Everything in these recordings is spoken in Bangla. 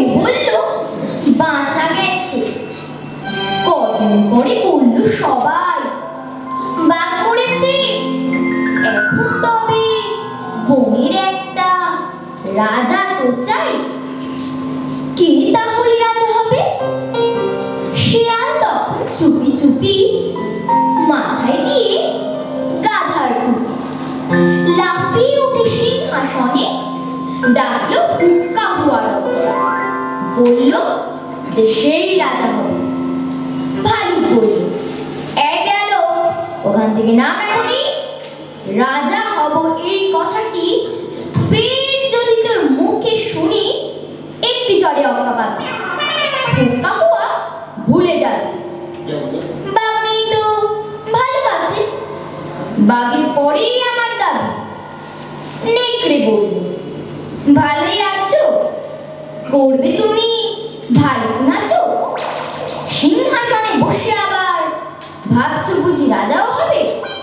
বলল বাঁচা গেছে। কদিন পরে বলল সবাই বাঘ মরেছে, এখন তবে বনের একটা রাজা তো চাই। কে তাহলে রাজা হবে? শিয়াল তখন চুপি চুপি মাথায় দিয়ে গাধার টুপি লাফিয়ে উঠে সিংহাসনে ডাকলো হুক্কা হুয়ার, বলল যে সেই রাজা হবে। ভালুক বলল গেল ওখান থেকে নাম, এখনই রাজা হব এই কথাটি ফের যদি তোর মুখে শুনি একটি চড়ে অক্কা পাবি, হুক্কা হুয়া ভুলে যাবে। বাঘ নেই তো ভালুক আছে, বাঘের পরেই আমার দাবি। নেকড়ে বলল ভালোই আছো, করবে তুমি ভালুক নাচো? সিংহাসনে বসে আবার ভাবছো বুঝি রাজাও হবে?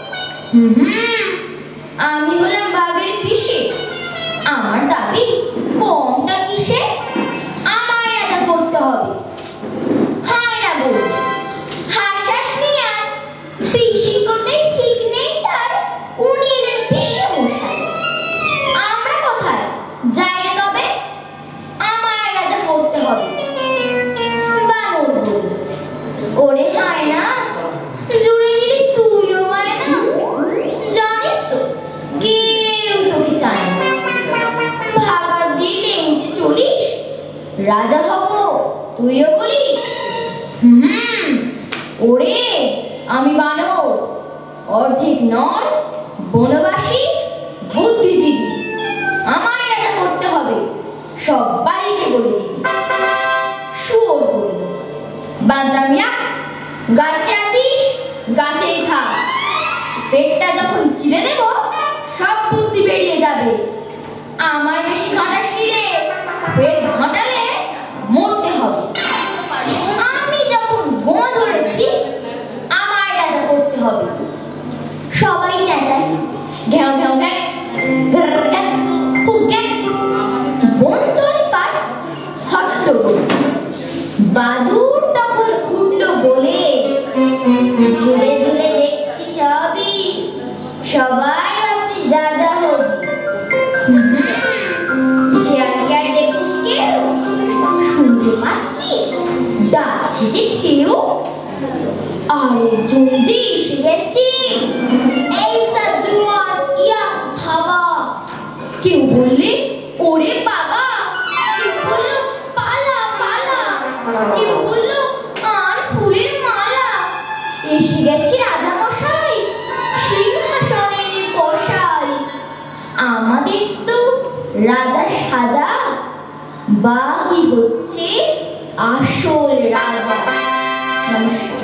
আমি হলাম বাঘের পিসে, আমার দাবি কমটা কিসে? আমায় রাজা করতে হবে। হায় না বল হাসাস নিয়ে আর পিসি কোথায় ঠিক নেই তার, উনি এলেন পিসে মশাই। আমরা কোথায় যাই রে তবে, আমায় রাজা করতে হবে। বানর বলল ওরে হায় না, জুড়ে দিলি তুইও মানে না, জানিস তো কেউ তোকে চায় না। ভাগার দিয়ে লেংটে চলিস, রাজা হব তুইও বলিস। ওরে আমি বানর, অর্ধেক নর, বনবাসী, বুদ্ধিজীবী, আমায় রাজা করতে হবে, সবাইকে বলে দিবি। শুয়োর বলল বান্দামিয়া, গাছে আছিস গাছেই থাক, পেটটা যখন চিরে দেব সব বুদ্ধি বেরিয়ে যাবে। আমায় বেশি ঘাঁটাসনি রে, ফের ঘাঁটালে মরতে হবে। আমি যখন বোমা ধরেছি আমায় রাজা করতে হবে। সবাই চেঁচায় ঘেউ ঘেউ ঘ্যাক, বন তোলপাড় হট্টগোল। বাদুর তখন উঠল বলে ঝুলে ঝুলে দেখছি সবই, সবাই ভাবছিস রাজা হবি। শিয়ালকে আর দেখছিস কেউ, শুনতে পাচ্ছিস ডাকছে যে কেউ, আরেকজন যে এসে গেছে, এই সাজওয়ান ইয়া থাবা। কেউ বললে ওরে বাবা, কেউ বলল পালা পালা, কেউ বলল আন ফুলের মালা। এসে গেছে রাজা মশাই, সিংহাসনে বসাই। আমাদের তো রাজা সাজা, বাঘই হচ্ছে আসল রাজা। নমস্কার।